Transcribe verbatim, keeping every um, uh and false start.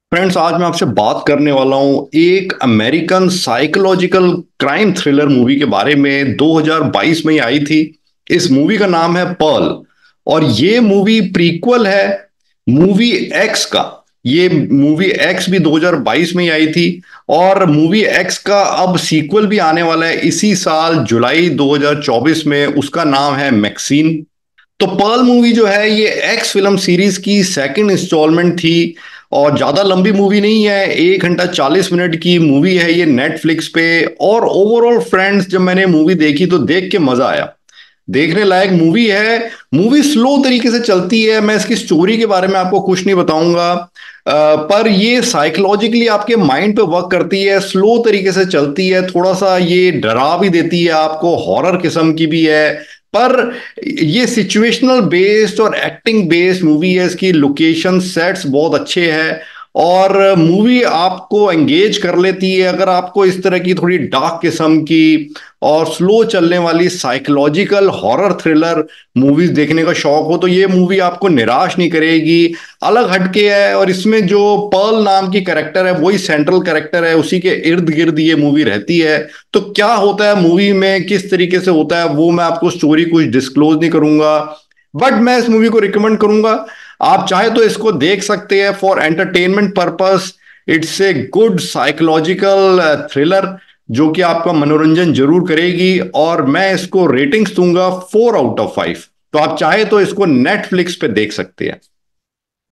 Friends, आज मैं आपसे बात करने वाला हूं एक American psychological crime thriller movie के बारे में। दो हज़ार बाईस में ही आई थी। इस मूवी का नाम है पर्ल। और ये मूवी प्रीक्वल है मूवी एक्स का। ये मूवी एक्स भी दो हज़ार बाईस में ही आई थी। और मूवी एक्स का अब सीक्वल भी आने वाला है इसी साल जुलाई दो हज़ार चौबीस में। उसका नाम है मैक्सीन। तो पर्ल मूवी जो है ये एक्स फिल्म सीरीज की सेकंड इंस्टॉलमेंट थी। और ज्यादा लंबी मूवी नहीं है, एक घंटा चालीस मिनट की मूवी है ये नेटफ्लिक्स पे। और ओवरऑल फ्रेंड्स, जब मैंने मूवी देखी तो देख के मजा आया। देखने लायक मूवी है। मूवी स्लो तरीके से चलती है। मैं इसकी स्टोरी के बारे में आपको कुछ नहीं बताऊंगा। अ, पर ये साइकोलॉजिकली आपके माइंड पे वर्क करती है, स्लो तरीके से चलती है, थोड़ा सा ये डरा भी देती है आपको, हॉरर किस्म की भी है। पर ये सिचुएशनल बेस्ड और एक्टिंग बेस्ड मूवी है। इसकी लोकेशन सेट्स बहुत अच्छे हैं। और मूवी आपको एंगेज कर लेती है। अगर आपको इस तरह की थोड़ी डार्क किस्म की और स्लो चलने वाली साइकोलॉजिकल हॉरर थ्रिलर मूवीज देखने का शौक हो तो ये मूवी आपको निराश नहीं करेगी। अलग हटके है। और इसमें जो पर्ल नाम की कैरेक्टर है वही सेंट्रल कैरेक्टर है, उसी के इर्द गिर्द ये मूवी रहती है। तो क्या होता है मूवी में, किस तरीके से होता है, वो मैं आपको स्टोरी कुछ डिस्क्लोज नहीं करूंगा। बट मैं इस मूवी को रिकमेंड करूंगा। आप चाहे तो इसको देख सकते हैं for entertainment purpose. It's a good psychological thriller जो कि आपका मनोरंजन जरूर करेगी। और मैं इसको रेटिंग्स दूंगा फोर आउट ऑफ फाइव। तो आप चाहे तो इसको नेटफ्लिक्स पे देख सकते हैं।